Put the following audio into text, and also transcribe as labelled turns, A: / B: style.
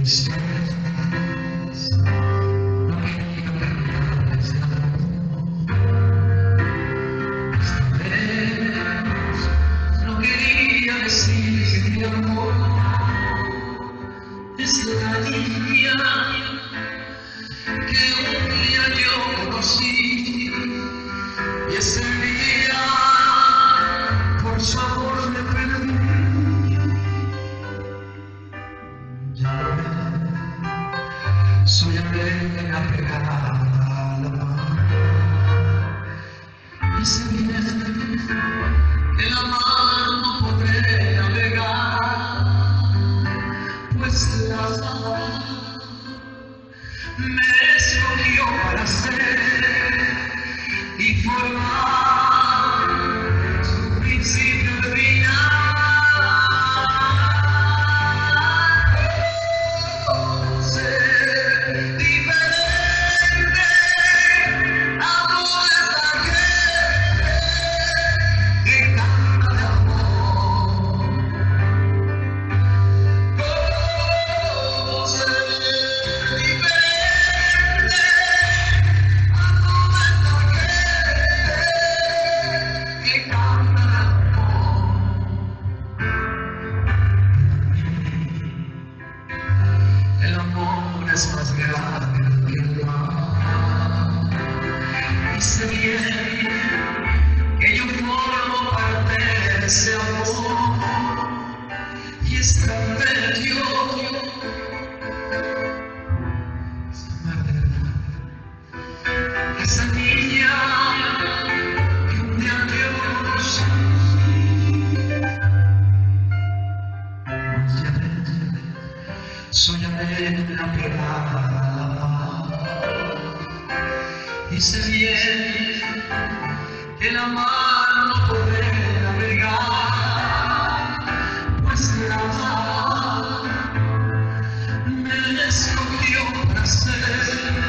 A: Soy alegre apegada a la mano y sé bien que la mar no podré navegar, pues la mar me escogió para ser y formar su principio de vida. Es más grande que el mar y sé bien que yo formo parte de ese amor y es tan bello esa madre, esa niña que un día yo conocí. Soy alegre apegada y sé bien que la mar no podré navegar, pues la mar me escogió para ser